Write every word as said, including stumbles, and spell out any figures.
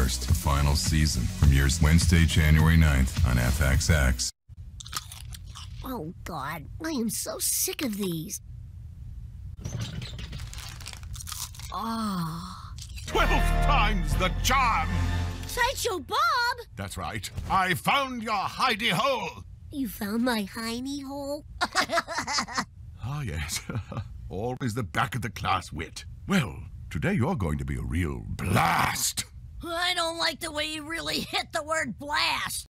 first, the final season. Premieres Wednesday, January ninth on F X X. Oh, God, I am so sick of these. Ah. Oh. Twelve times the charm! Sideshow Bob! That's right. I found your hidey hole! You found my hiney hole? Ah, yes. Always the back of the class wit. Well, today you're going to be a real blast. I don't like the way you really hit the word blast.